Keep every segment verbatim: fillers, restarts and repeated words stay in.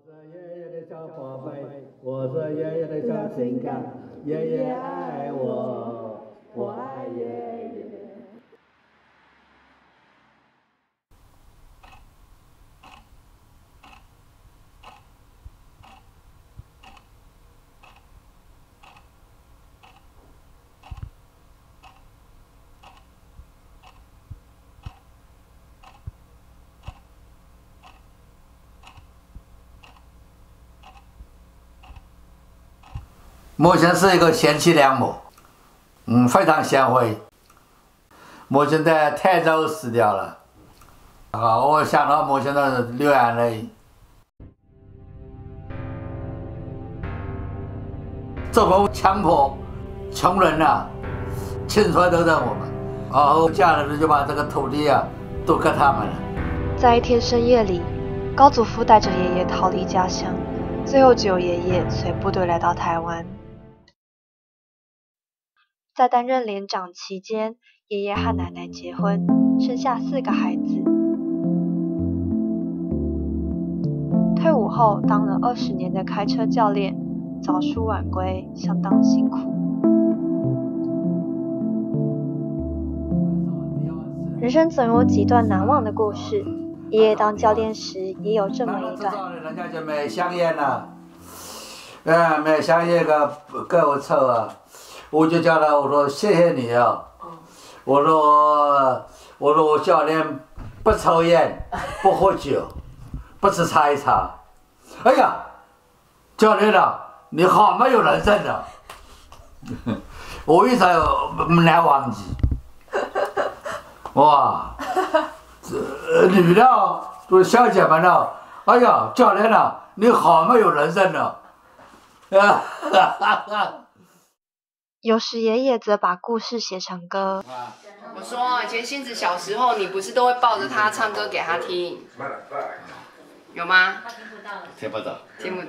爷爷的小宝贝，我是爷爷的小心肝，爷爷爱我，我爱爷爷。 母亲是一个贤妻良母，嗯，非常贤惠。母亲在泰州死掉了，啊，我想到母亲的流眼泪。政府强迫穷人啊，青春都在我们，然后家里人就把这个土地啊都给他们了。 在一天深夜里，高祖父带着爷爷逃离家乡，最后只有爷爷随部队来到台湾。在担任连长期间，爷爷和奶奶结婚，生下四个孩子。退伍后当了二十年的开车教练，早出晚归，相当辛苦。人生总有几段难忘的故事，爷爷当教练时也有这么一段。 人家就买香烟了，嗯，买香烟个给我抽啊。我就叫他，我说谢谢你啊，我说我说我教练不抽烟，不喝酒，不吃茶一茶。哎呀，教练啊，你好没有人生的，我一直没难忘记。哇，这女的就是小姐们呢，哎呀，教练啊，你好没有人生的，啊哈哈哈。 有时爷爷则把故事写成歌。 我说以前星子小时候，你不是都会抱着他唱歌给他听，有吗？ 听不到。 听不到。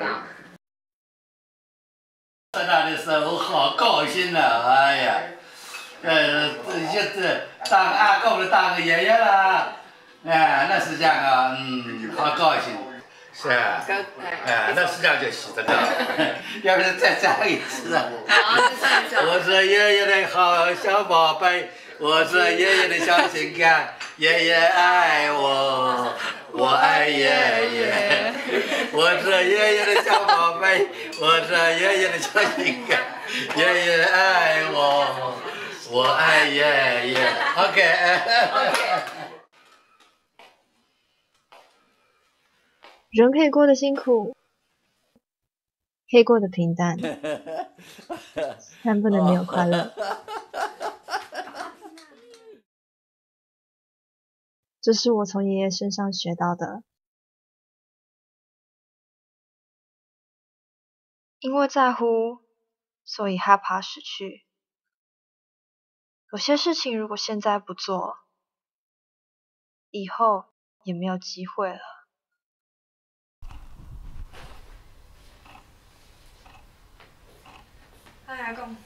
在那的时候好高兴啊！哎呀，呃，这这当阿公的当个爷爷了，哎，那是这样啊，嗯，好高兴。是啊，哎，那实际上就洗这个，要不是再唱一次啊！我是爷爷的好小宝贝，我是爷爷的小心肝，爷爷爱我，我爱爷爷。我是爷爷的小宝贝，我是爷爷的小心肝，爷爷爱我，我爱爷爷。OK。 人可以过得辛苦，可以过得平淡，但不能没有快乐。这是我从爷爷身上学到的。因为在乎，所以害怕失去。有些事情如果现在不做，以后也没有机会了。 嗨，阿公。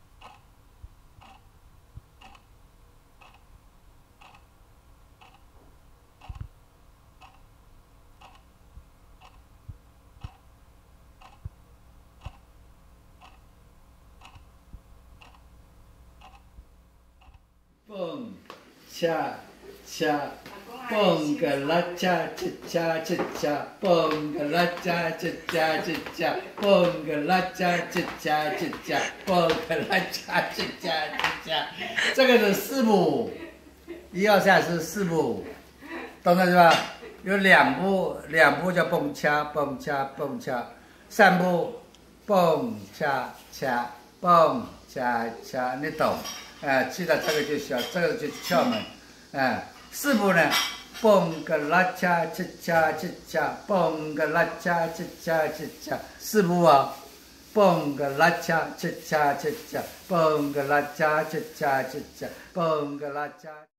蹦恰恰，蹦个啦恰恰恰恰恰，蹦个啦恰恰恰恰恰，蹦个啦恰恰恰恰恰，蹦个啦恰恰恰恰恰。这个是四步，一二三四四步，懂了是吧？有两步，两步叫蹦恰蹦恰蹦恰，三步蹦恰恰蹦恰恰，你懂？哎，记得这个就小，这个就窍门。哎，四步呢，蹦个啦恰恰恰恰恰，蹦个啦恰恰恰恰恰，四步啊，蹦个啦恰恰恰恰恰，蹦个啦恰恰恰恰恰，蹦个啦恰。